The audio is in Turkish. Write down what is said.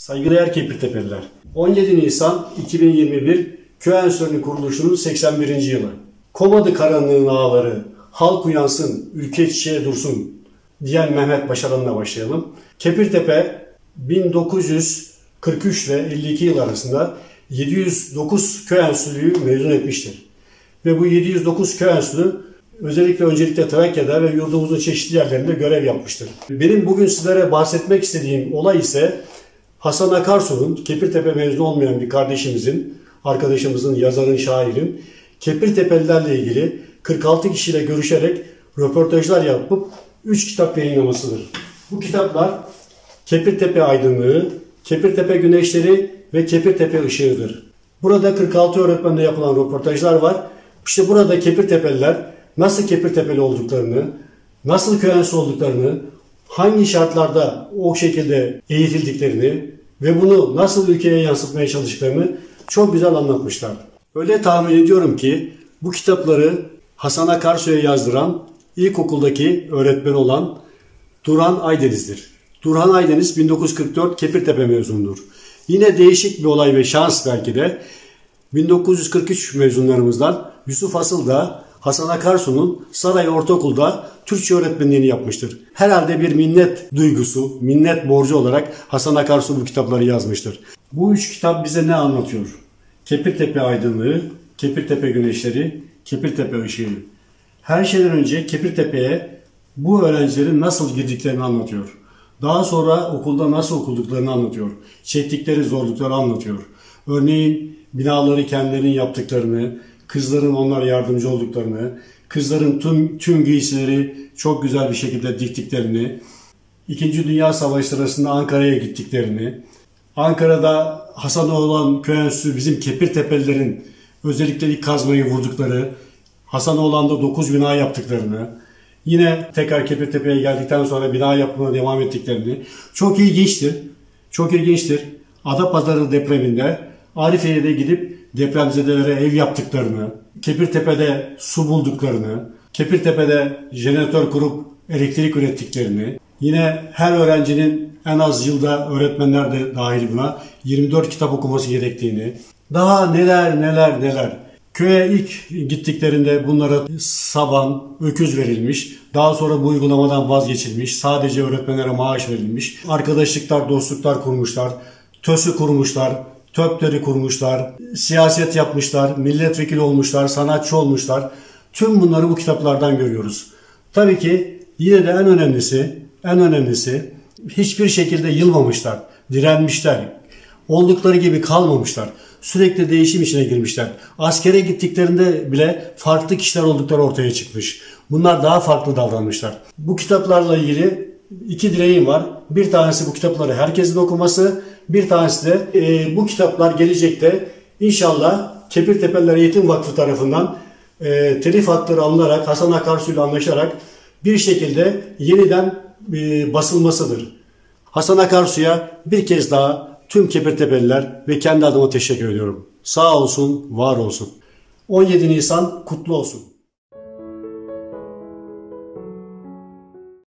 Saygıdeğer Kepirtepeliler, 17 Nisan 2021 Köy Enstitüsü'nün kuruluşunun 81. yılı. Komadı karanlığın ağları, halk uyansın, ülke çiçeğe dursun diyen Mehmet Başaran'la başlayalım. Kepirtepe 1943 ile 52 yıl arasında 709 köy enstitüsü mezun etmiştir. Ve bu 709 köy enstitüsü öncelikle Trakya'da ve yurdumuzun çeşitli yerlerinde görev yapmıştır. Benim bugün sizlere bahsetmek istediğim olay ise Hasan Akarsu'nun, Kepirtepe mezunu olmayan bir kardeşimizin, arkadaşımızın, yazarın, şairin Kepirtepelilerle ilgili 46 kişiyle görüşerek röportajlar yapıp 3 kitap yayınlamasıdır. Bu kitaplar Kepirtepe Aydınlığı, Kepirtepe Güneşleri ve Kepirtepe Işığı'dır. Burada 46 öğretmenle yapılan röportajlar var. İşte burada Kepirtepeliler nasıl Kepirtepeli olduklarını, nasıl köy enstitüsü olduklarını, hangi şartlarda o şekilde eğitildiklerini ve bunu nasıl ülkeye yansıtmaya çalıştıklarını çok güzel anlatmışlar. Öyle tahmin ediyorum ki bu kitapları Hasan Akarsu'ya yazdıran ilkokuldaki öğretmen olan Durhan Aydeniz'dir. Durhan Aydeniz 1944 Kepirtepe mezunudur. Yine değişik bir olay ve şans belki de 1943 mezunlarımızdan Yusuf Asıl da Hasan Akarsu'nun Saray Ortaokul'da Türkçe öğretmenliğini yapmıştır. Herhalde bir minnet duygusu, minnet borcu olarak Hasan Akarsu bu kitapları yazmıştır. Bu 3 kitap bize ne anlatıyor? Kepirtepe Aydınlığı, Kepirtepe Güneşleri, Kepirtepe Işığı. Her şeyden önce Kepirtepe'ye bu öğrencilerin nasıl girdiklerini anlatıyor. Daha sonra okulda nasıl okuduklarını anlatıyor. Çektikleri zorlukları anlatıyor. Örneğin binaları kendilerinin yaptıklarını, kızların onlara yardımcı olduklarını, kızların tüm giysileri çok güzel bir şekilde diktiklerini, İkinci Dünya Savaşı sırasında Ankara'ya gittiklerini, Ankara'da Hasanoğlan Köy Enstitüsü bizim Kepirtepelilerin özellikle ilk kazmayı vurdukları, Hasanoğlan'da 9 bina yaptıklarını, yine tekrar Kepirtepe'ye geldikten sonra bina yapmaya devam ettiklerini çok ilginçtir. Çok ilginçtir. Adapazarı depreminde Arifiye'de gidip depremzedelere ev yaptıklarını, Kepirtepe'de su bulduklarını, Kepirtepe'de jeneratör kurup elektrik ürettiklerini, yine her öğrencinin en az yılda öğretmenler de dahil buna 24 kitap okuması gerektiğini, daha neler. Köye ilk gittiklerinde bunlara saban, öküz verilmiş. Daha sonra bu uygulamadan vazgeçilmiş. Sadece öğretmenlere maaş verilmiş. Arkadaşlıklar, dostluklar kurmuşlar. TÖS'ü kurmuşlar. TÖP'leri kurmuşlar. Siyaset yapmışlar. Milletvekili olmuşlar. Sanatçı olmuşlar. Tüm bunları bu kitaplardan görüyoruz. Tabii ki yine de en önemlisi hiçbir şekilde yılmamışlar. Direnmişler. Oldukları gibi kalmamışlar. Sürekli değişim içine girmişler. Askere gittiklerinde bile farklı kişiler oldukları ortaya çıkmış. Bunlar daha farklı davranmışlar. Bu kitaplarla ilgili 2 dileğim var. Bir tanesi bu kitapları herkesin okuması. Bir tanesi de bu kitaplar gelecekte inşallah Kepirtepeliler Eğitim Vakfı tarafından telif hakları alınarak Hasan Akarsu ile anlaşarak bir şekilde yeniden basılmasıdır. Hasan Akarsu'ya bir kez daha tüm Kepirtepeliler ve kendi adıma teşekkür ediyorum. Sağ olsun, var olsun. 17 Nisan kutlu olsun.